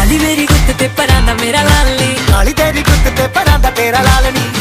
ਕਾਲੀ ਮੇਰੀ ਗੁੱਤ ਤੇ ਪਰਾਂ ਦਾ ਮੇਰਾ ਲਾਲ ਨੀ, ਕਾਲੀ ਤੇਰੀ ਗੁੱਤ ਤੇ ਪਰਾਂ ਦਾ ਤੇਰਾ ਲਾਲ ਨੀ।